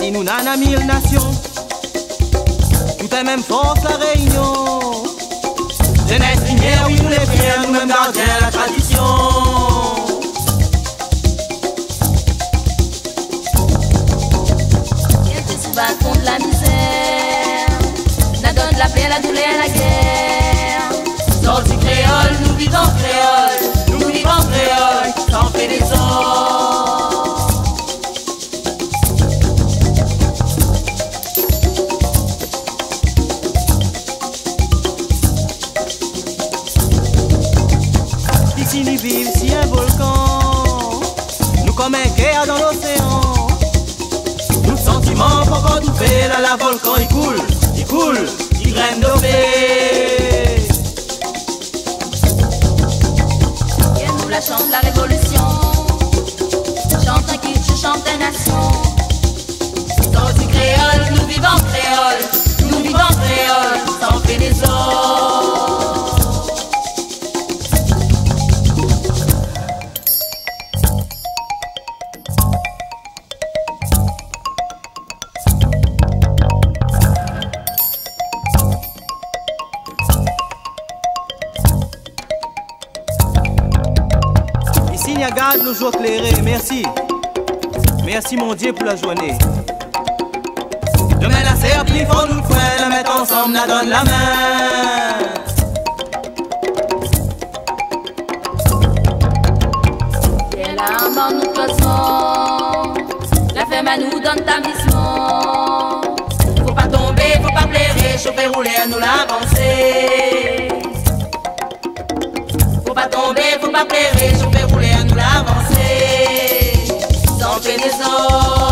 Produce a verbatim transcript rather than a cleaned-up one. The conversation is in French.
Ici nous n'avons mille nations, tout est même force la réunion. Jeunesse lumière, oui nous les frères, nous-mêmes gardiens la tradition. Contre la misère, la donne la paix, la douleur, la guerre. Sorti créole, nous vivons créole, nous vivons créole, sans fait des sons. Ici nous vivons si un volcan, nous comme un guerre dans l'océan. Sentiment pour qu'on tout fait, là la volcan il coule, il coule, il graine de paix. Et nous la chante la révolution, chante un kitsch, chante un nation. Sorti créole, nous vivons créole, nous vivons créole, sans fait des os. Ici, n'y a garde le jour éclairé. Merci. Merci, mon Dieu, pour la journée. Demain, la serre, plus fort nous coin, la mettre ensemble, la donne la main. Et là, en bas, nous croisons, la femme à nous donne tamisement. Faut pas tomber, faut pas blairer, chauffer, rouler, nous l'avancer. Faut pas tomber, faut pas blairer, chauffer, rouler, nous l'avancer. Sans fait des os.